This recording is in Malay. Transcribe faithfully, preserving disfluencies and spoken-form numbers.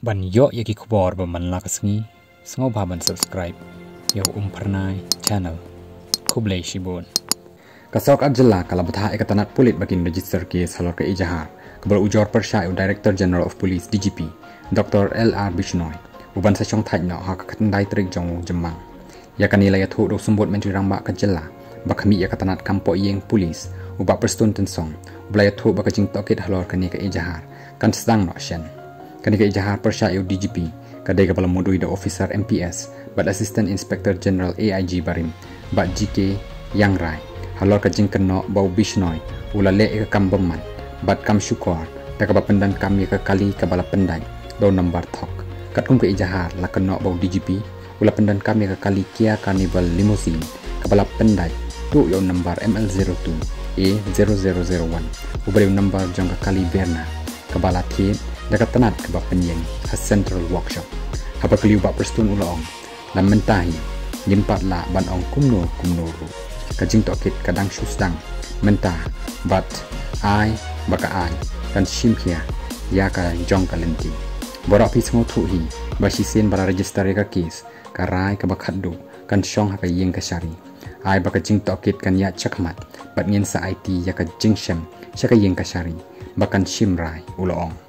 ban yo yaki kapor ba man lakasngi Sngap ban subscribe yo umpernai channel kublai shibon kasok jylla kala Bthah ekatanat pulit bakin registar kes halor ke Ejahar kabar ujor pyrshah Director General of Police D G P Doctor L R Bishnoi uban sa chong thaj no ha katandai trik jong jemang yakani la yathu do sumbut menteri ramba ka jylla bakami ekatanat kampo yeng police ubak perstun tensong ubla yathu bakajing tokit halor kani ke Ejahar kan sedang no shen kani ke Ejahar pyrshah D G P kadai kepala modui da officer M P S bat Assistant Inspector General A I G Barim bat G K Yang Rai halor ka jing keno bau Bishnoi ula le ke kambeman bat kam syukor ta ka pendan kami ke kali ke bala pendai do number thok kat kum ke Ejahar la keno bau D G P ula pendan kami ke kali Kia Carnival limousine ke bala pendai tu yo number M L zero two A zero zero zero one ubari number jongka kali Berna ke bala thit dekat tenat ke bap penyeng a central workshop haba keliu bap perstun ulaong lam mentahi jimpat la ban ong kumno kumno ru kajing tokit kadang susdang mentah bat ai baka ai kan shimhia ya ka jongka lenti borak pi sngo thu hi ba sisen bara registar ka kes karai ka bakhaddu kan shong ha ka yeng ka shari ai baka jing tokit kan ya chakmat bat ngin sa I T ya ka jingshem sha ka yeng ka shari bakan shimrai ulaong